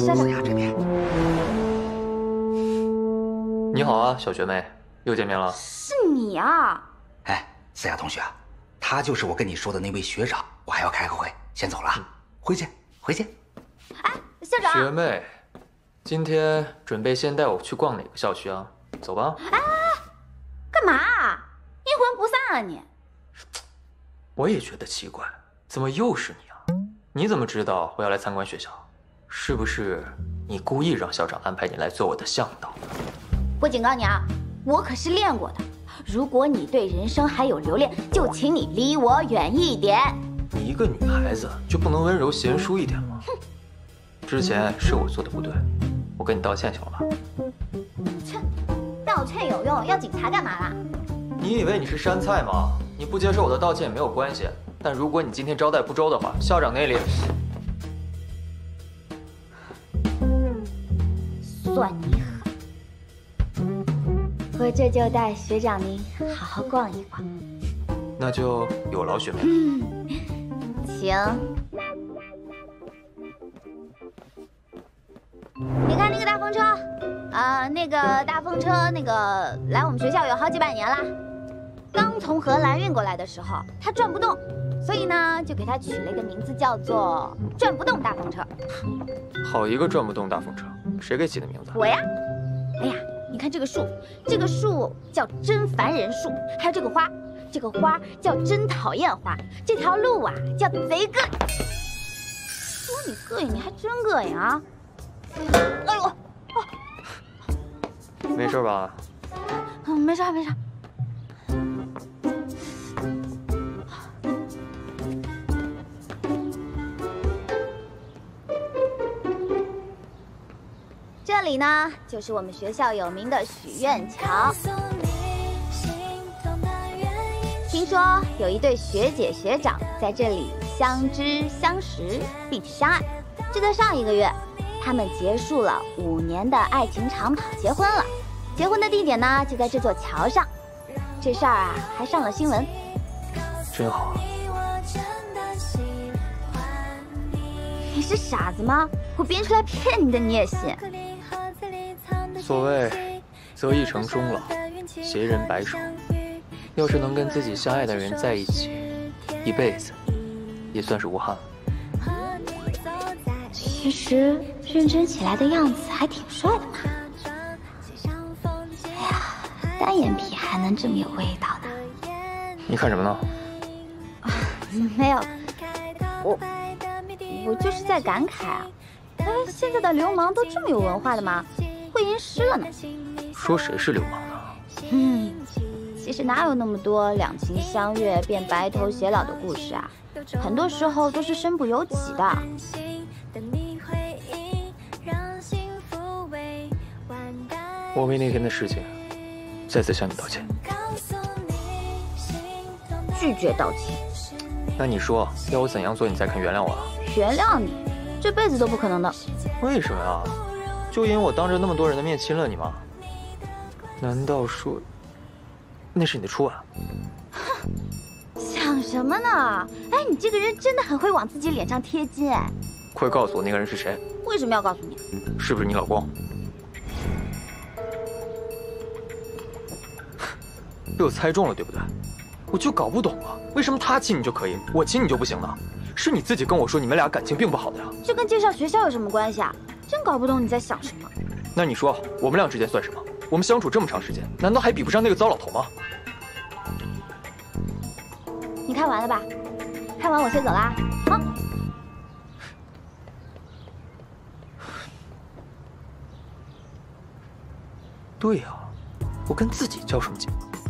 是的。 这边。 你好啊，小学妹，又见面了。 是你啊！ 哎，思雅同学，他就是我跟你说的那位学长，我还要开个会，先走了，回见，回见。 哎，校长。 学妹，今天准备先带我去逛哪个校区啊？走吧。 哎，干嘛啊？阴魂不散啊你！ 我也觉得奇怪，怎么又是你啊？你怎么知道我要来参观学校？是不是你故意让校长安排你来做我的向导？ 我警告你啊，我可是练过的。如果你对人生还有留恋，就请你离我远一点。 你一个女孩子就不能温柔贤淑一点吗？哼！之前是我做的不对，我跟你道歉行了吧？ 切，道歉有用，要警察干嘛啦？ 你以为你是山菜吗？你不接受我的道歉也没有关系，但如果你今天招待不周的话，校长那里算你狠。我这就带学长您好好逛一逛。 那就有劳学妹。 请。你看那个大风车，那个大风车，来我们学校有好几百年啦。刚从荷兰运过来的时候，它转不动，所以呢，就给它取了一个名字，叫做“转不动大风车”。 好一个转不动大风车，谁给起的名字？ 我呀。哎呀，你看这个树，这个树叫真烦人树，还有这个花，这个花叫真讨厌花，这条路啊叫贼膈。说你膈应，你还真膈应啊！哎呦， 没事吧？ 没事没事。这里呢，就是我们学校有名的许愿桥。听说有一对学姐学长在这里相知相识，并且相爱。就在上一个月，他们结束了5年的爱情长跑，结婚了。结婚的地点呢，就在这座桥上。这事儿啊，还上了新闻。 真好。 你是傻子吗？我编出来骗你的你也信？ 所谓择一城终老，携人白首。要是能跟自己相爱的人在一起，一辈子也算是无憾了。 其实认真起来的样子还挺帅的嘛。哎呀，单眼皮还能这么有味道呢？ 你看什么呢？ 没有，我就是在感慨啊，哎，现在的流氓都这么有文化的吗？会吟诗了呢。 说谁是流氓呢？ 其实哪有那么多两情相悦变白头偕老的故事啊？很多时候都是身不由己的。 我为那天的事情再次向你道歉。 拒绝道歉。 那你说要我怎样做你才肯原谅我啊？ 原谅你，这辈子都不可能的。 为什么呀？就因为我当着那么多人的面亲了你吗？难道说那是你的初吻？ 哼，想什么呢？哎，你这个人真的很会往自己脸上贴金哎！ 快告诉我那个人是谁？ 为什么要告诉你？ 是不是你老公？被我猜中了，对不对？我就搞不懂了，为什么他亲你就可以，我亲你就不行呢？是你自己跟我说你们俩感情并不好的呀。 这跟介绍学校有什么关系啊？真搞不懂你在想什么。 那你说我们俩之间算什么？我们相处这么长时间，难道还比不上那个糟老头吗？ 你看完了吧？看完我先走啦。啊！ 对呀，我跟自己较什么劲？